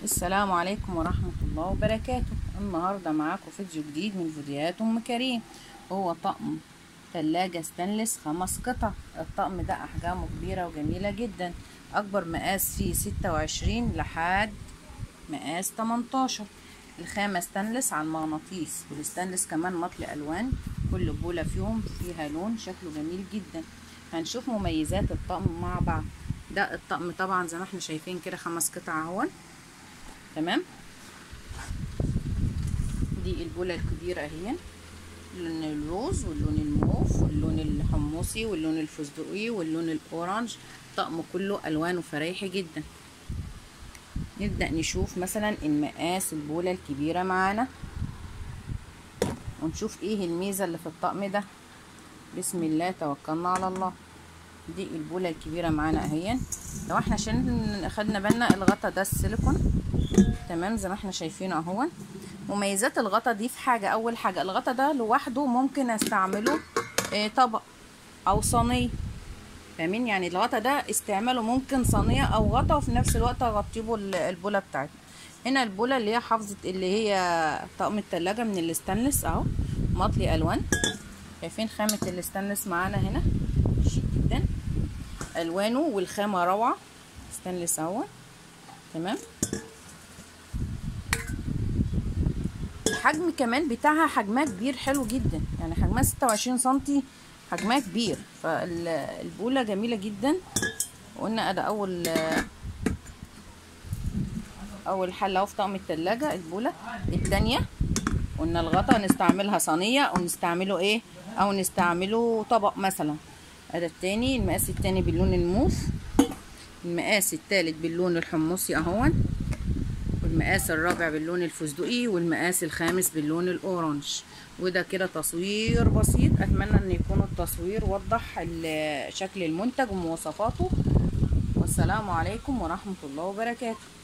السلام عليكم ورحمة الله وبركاته. النهاردة معاكم فيديو جديد من فيديوهات أم كريم. هو طقم ثلاجة ستانلس 5 قطع. الطقم ده أحجامه كبيرة وجميلة جدا. أكبر مقاس فيه 26 لحد مقاس 18. الخامة ستانلس على المغناطيس، والستانلس كمان مطلي ألوان. كل بولة فيهم فيها لون شكله جميل جدا. هنشوف مميزات الطقم مع بعض. ده الطقم طبعا زي ما احنا شايفين كده 5 قطع اهون. تمام. دي البولة الكبيرة اهي، اللون الروز واللون الموف واللون الحمصي واللون الفستقي واللون الاورنج. الطقم كله الوانه فريحي جدا. نبدأ نشوف مثلا المقاس البولة الكبيرة معانا ونشوف ايه الميزة اللي في الطقم ده. بسم الله توكلنا على الله. دي البولة الكبيرة معانا اهي. لو احنا عشان خدنا بالنا الغطا ده السيليكون، تمام، زي ما احنا شايفينه اهو. مميزات الغطا دي في حاجة، اول حاجة الغطا ده لوحده ممكن استعمله طبق او صينية. فاهمين؟ يعني الغطا ده استعماله ممكن صينية او غطا، وفي نفس الوقت اغطيه البولة بتاعتنا. هنا البولة اللي هي حافظة، اللي هي طقم التلاجة من الستانلس اهو، مطلي الوان. شايفين خامة الستانلس معانا هنا شيك جدا، الوانه والخامة روعة. ستانلس اهو، تمام. الحجم كمان بتاعها حجمها كبير حلو جدا، يعني حجمها 26 سنتي، حجمها كبير. فالبولة جميلة جدا. قلنا ادي اول حلة اهو في طقم التلاجة. البولة التانية قلنا الغطا نستعملها صينية او نستعمله ايه، او نستعمله طبق مثلا. ادي التاني، المقاس التاني باللون الموف، المقاس التالت باللون الحمصي اهون، والمقاس الرابع باللون الفستقي، والمقاس الخامس باللون الاورنج. وده كده تصوير بسيط. اتمنى ان يكون التصوير وضح شكل المنتج ومواصفاته. والسلام عليكم ورحمة الله وبركاته.